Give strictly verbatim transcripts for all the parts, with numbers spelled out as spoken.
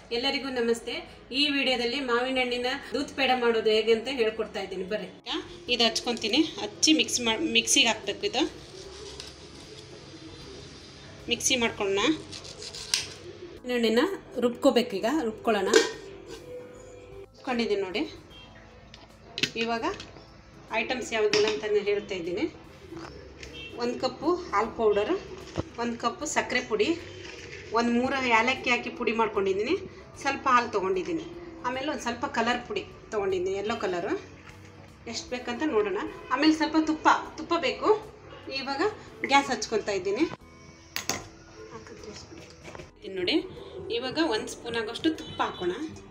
ಎಲ್ಲರಿಗೂ ನಮಸ್ತೆ. ಈ ವಿಡಿಯೋದಲ್ಲಿ ಮಾವಿನ ಹಣ್ಣಿನ ದೂದ್ ಪೇಡ ಮಾಡೋದು ಹೇಗೆ ಅಂತ ಹೇಳ್ಕೊಡ್ತಾ ಇದ್ದೀನಿ. ಬರ್ರಿ. ಇದು ಹಚ್ಕೊಂತೀನಿ. ಹಚ್ಚಿ ಮಿಕ್ಸ್ ಮಾಡಿ ಮಿಕ್ಸಿಗೆ ಹಾಕಬೇಕು. ಇದು ಮಿಕ್ಸಿ ಮಾಡ್ಕೊಳ್ಳೋಣ. ಹಣ್ಣಿನ ರುಬ್ಕೋಬೇಕು. ಈಗ ರುಬ್ಕೊಳ್ಳೋಣ. ರುಬ್ಕೊಂಡಿದ್ದೀನಿ ನೋಡಿ. ಇವಾಗ ಐಟಮ್ಸ್ ಯಾವುದಿಲ್ಲ ಅಂತ ಹೇಳ್ತಾ ಇದ್ದೀನಿ. ಒಂದು ಕಪ್ಪು ಹಾಲು ಪೌಡರ್, ಒಂದು ಕಪ್ಪು ಸಕ್ಕರೆ ಪುಡಿ, ಒಂದು ಮೂರು ಏಲಕ್ಕಿ ಹಾಕಿ ಪುಡಿ ಮಾಡ್ಕೊಂಡಿದ್ದೀನಿ. ಸ್ವಲ್ಪ ಹಾಲು ತೊಗೊಂಡಿದ್ದೀನಿ. ಆಮೇಲೆ ಒಂದು ಸ್ವಲ್ಪ ಕಲರ್ ಪುಡಿ ತೊಗೊಂಡಿದ್ದೀನಿ, ಯೆಲ್ಲೋ ಕಲರು. ಎಷ್ಟು ಬೇಕಂತ ನೋಡೋಣ. ಆಮೇಲೆ ಸ್ವಲ್ಪ ತುಪ್ಪ ತುಪ್ಪ ಬೇಕು. ಇವಾಗ ಗ್ಯಾಸ್ ಹಚ್ಕೊತಾ ಇದ್ದೀನಿ ನೋಡಿ. ಇವಾಗ ಒಂದು ಸ್ಪೂನ್ ಆಗೋಷ್ಟು ತುಪ್ಪ ಹಾಕೋಣ.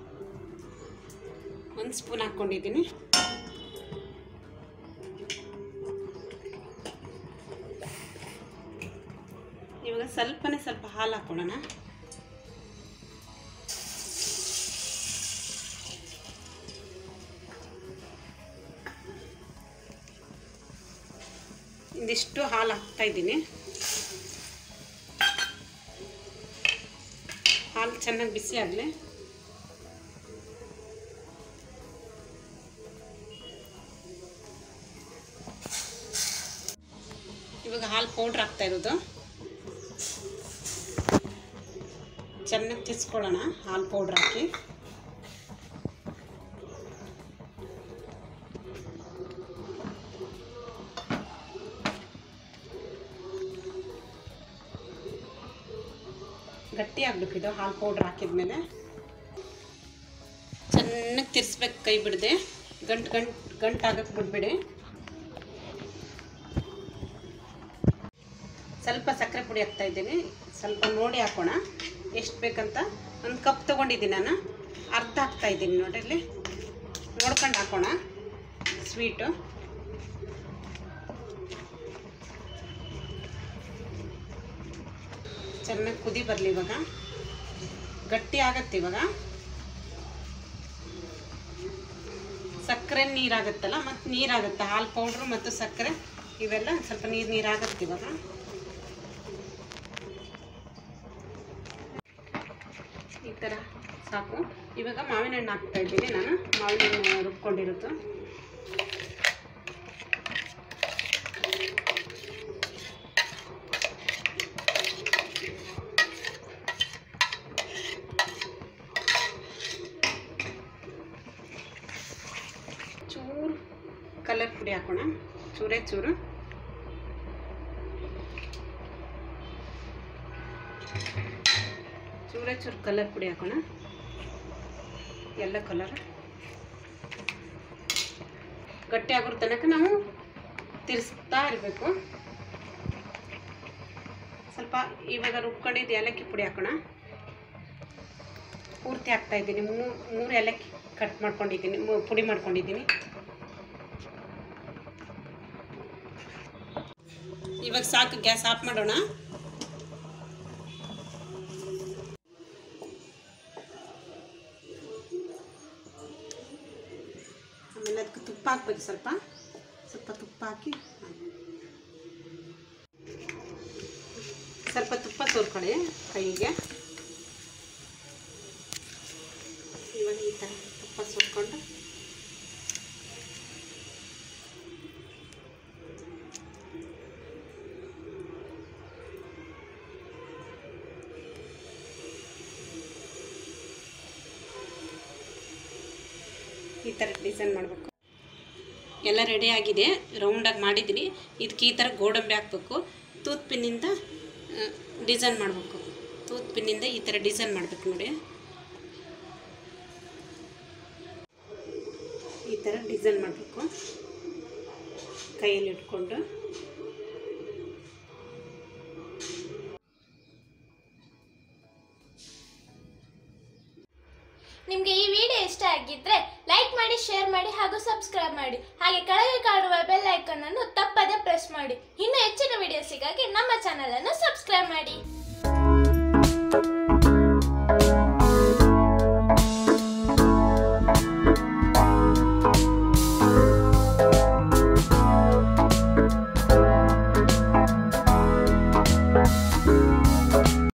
ಒಂದು ಸ್ಪೂನ್ ಹಾಕ್ಕೊಂಡಿದ್ದೀನಿ. ಇವಾಗ ಸ್ವಲ್ಪನೇ ಸ್ವಲ್ಪ ಹಾಲು ಹಾಕೊಳ್ಳೋಣ. ಇಂದಿಷ್ಟು ಹಾಲು ಹಾಕ್ತಾ ಇದ್ದೀನಿ. ಹಾಲು ಚೆನ್ನಾಗಿ ಬಿಸಿ ಆಗಲಿ. ಇವಾಗ ಹಾಲು ಪೌಡ್ರ್ ಹಾಕ್ತಾ ಇರೋದು. ಚೆನ್ನಾಗಿ ತಿರ್ಸ್ಕೊಳ್ಳೋಣ. ಹಾಲು ಪೌಡ್ರ್ ಹಾಕಿ ಗಟ್ಟಿ ಆಗಬೇಕು. ಇದು ಹಾಲು ಪೌಡ್ರ್ ಹಾಕಿದ್ಮೇಲೆ ಚೆನ್ನಾಗಿ ತಿರ್ಸ್ಬೇಕು. ಕೈ ಬಿಡದೆ ಗಂಟು ಗಂಟು ಗಂಟು ಆಗಕ್ಕೆ ಬಿಡಬೇಡಿ. ಸ್ವಲ್ಪ ಸಕ್ಕರೆ ಪುಡಿ ಹಾಕ್ತಾ ಇದ್ದೀನಿ. ಸ್ವಲ್ಪ ನೋಡಿ ಹಾಕೋಣ ಎಷ್ಟು ಬೇಕಂತ. ಒಂದು ಕಪ್ ತೊಗೊಂಡಿದ್ದೀನಿ ನಾನು, ಅರ್ಧ ಹಾಕ್ತಾ ಇದ್ದೀನಿ ನೋಡಿ. ಇಲ್ಲಿ ನೋಡ್ಕೊಂಡು ಹಾಕೋಣ ಸ್ವೀಟು. ಚೆನ್ನಾಗಿ ಕುದಿ ಬರಲಿ. ಇವಾಗ ಗಟ್ಟಿ ಆಗತ್ತೆ. ಇವಾಗ ಸಕ್ಕರೆ ನೀರಾಗತ್ತಲ್ಲ, ಮತ್ತು ನೀರಾಗುತ್ತೆ. ಹಾಲು ಪೌಡ್ರು ಮತ್ತು ಸಕ್ಕರೆ ಇವೆಲ್ಲ ಸ್ವಲ್ಪ ನೀರು ನೀರಾಗತ್ತೆ. ಇವಾಗ ಈ ಥರ ಸಾಕು. ಇವಾಗ ಮಾವಿನ ಹಣ್ಣು ಹಾಕ್ತಾ ಇದ್ದೀನಿ ನಾನು. ಮಾವಿನ ಹಣ್ಣು ರುಬ್ಕೊಂಡಿರೋದು. ಚೂರು ಕಲರ್ ಪುಡಿ ಹಾಕೋಣ. ಚೂರೇ ಚೂರು. ಚೂರೇ ಚೂರು ಕಲರ್ ಪುಡಿ ಹಾಕೋಣ. ಎಲ್ಲ ಕಲರ್ ಗಟ್ಟಿ ಆಗೋ ತನಕ ನಾವು ತಿರ್ಸ್ತಾ ಇರಬೇಕು. ಸ್ವಲ್ಪ ಇವಾಗ ರುಬ್ಕೊಂಡಿದ್ದು ಏಲಕ್ಕಿ ಪುಡಿ ಹಾಕೋಣ. ಪೂರ್ತಿ ಹಾಕ್ತಾ ಇದ್ದೀನಿ. ಮೂರು ಮೂರು ಏಲಕ್ಕಿ ಕಟ್ ಮಾಡ್ಕೊಂಡಿದ್ದೀನಿ, ಪುಡಿ ಮಾಡ್ಕೊಂಡಿದ್ದೀನಿ. ಇವಾಗ ಸಾಕು. ಗ್ಯಾಸ್ ಆಫ್ ಮಾಡೋಣ. ಆಮೇಲೆ ಅದಕ್ಕೆ ತುಪ್ಪ ಹಾಕ್ಬೇಕು. ಸ್ವಲ್ಪ ಸ್ವಲ್ಪ ತುಪ್ಪ ಹಾಕಿ ಸ್ವಲ್ಪ ತುಪ್ಪ ತೋರ್ಕೊಳ್ಳಿ ಕೈಗೆ. ಇವಾಗ ಈ ಥರ ತುಪ್ಪ ಸುಟ್ಕೊಂಡು ಈ ಥರ ಡಿಸೈನ್ ಮಾಡಬೇಕು. ಎಲ್ಲ ರೆಡಿ ಆಗಿದೆ. ರೌಂಡಾಗಿ ಮಾಡಿದ್ದೀನಿ. ಇದಕ್ಕೆ ಈ ಥರ ಗೋಡಂಬಿ ಹಾಕಬೇಕು. ತೂತ್ ಪಿನ್ನಿಂದ ಡಿಸೈನ್ ಮಾಡಬೇಕು. ತೂತ್ ಪಿನ್ನಿಂದ ಈ ಥರ ಡಿಸೈನ್ ಮಾಡಬೇಕು ನೋಡಿ. ಈ ಥರ ಡಿಸೈನ್ ಮಾಡಬೇಕು ಕೈಯಲ್ಲಿ ಇಟ್ಕೊಂಡು. ನಿಮಗೆ ಈ ವಿಡಿಯೋ ಇಷ್ಟ ಆಗಿದ್ರೆ ಲೈಕ್ ಮಾಡಿ, ಶೇರ್ ಮಾಡಿ ಹಾಗೂ ಸಬ್ಸ್ಕ್ರೈಬ್ ಮಾಡಿ. ಹಾಗೆ ಕೆಳಗೆ ಕಾಣುವ ಬೆಲ್ ಐಕಾನ್ ಅನ್ನು ತಪ್ಪದೆ ಪ್ರೆಸ್ ಮಾಡಿ. ಇನ್ನು ಹೆಚ್ಚಿನ ವಿಡಿಯೋಸಿಗಾಗಿ ನಮ್ಮ ಚಾನೆಲ್ ಅನ್ನು ಸಬ್ಸ್ಕ್ರೈಬ್ ಮಾಡಿ.